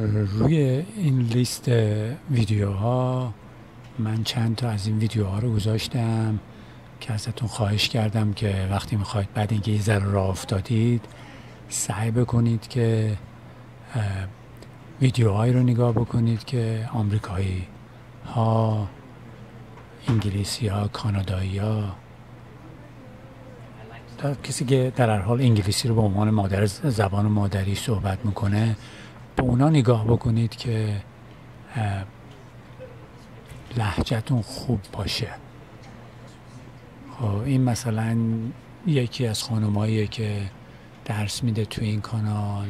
روی این لیست ویدیوها من چند تا از این ویدیوها رو گذاشتم که ازتون خواهش کردم که وقتی میخواید بعد اینکه یه ذره راه افتادید سعی بکنید که ویدیوهایی رو نگاه بکنید که آمریکایی ها، انگلیسی ها، کانادایی ها، کسی که در هر حال انگلیسی رو به عنوان زبان مادری صحبت میکنه به اونا نگاه بکنید که لهجه‌تون خوب باشه. خب این مثلا یکی از خانماییه که درس میده تو این کانال.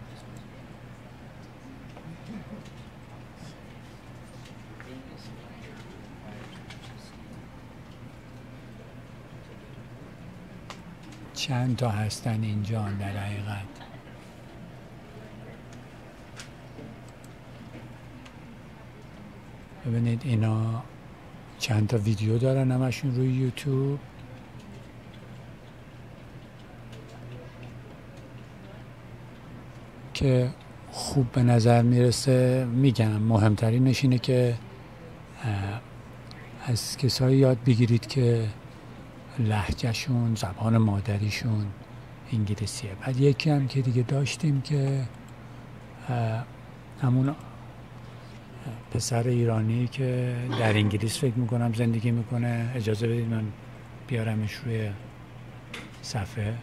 چند تا هستن اینجا در حقیقت. ببینید اینا چند تا ویدیو دارن همشون روی یوتیوب. که خوب به نظر میرسه. میگم مهمترینش اینه که از کسایی یاد بگیرید که لهجهشون، زبان مادریشون انگلیسیه. بعد یکی هم که دیگه داشتیم که همون پسر ایرانی که در انگلیس فکر میکنم زندگی میکنه. اجازه بدید من بیارمش روی صفحه.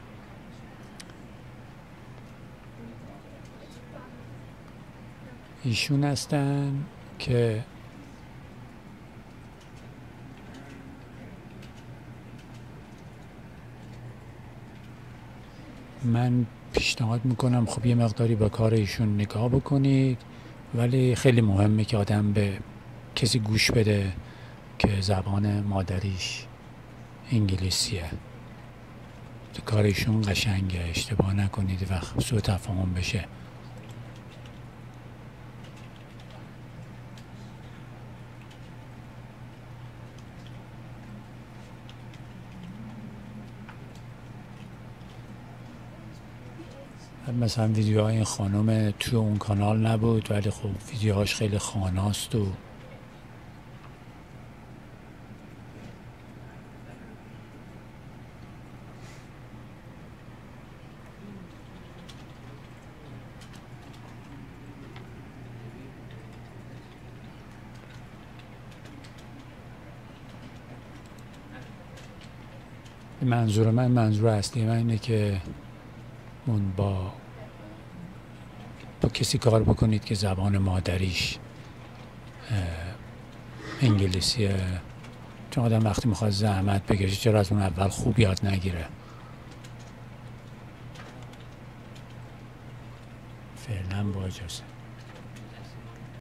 ایشون هستن که من پیشنهاد میکنم خب یه مقداری با کار ایشون نگاه بکنید، ولی خیلی مهمه که آدم به کسی گوش بده که زبان مادریش انگلیسیه. کار ایشون قشنگه، اشتباه نکنید و سوء تفاهم بشه. مثلا ویدیوهای این خانم تو اون کانال نبود، ولی خب ویدیوهاش خیلی خاناست و منظور اصلی من اینه که اون با کسی کار بکنید که زبان مادریش انگلیسیه. چون آدم وقتی میخواد زحمت بکشه چرا از اون اول خوب یاد نگیره. فعلا با اجازه.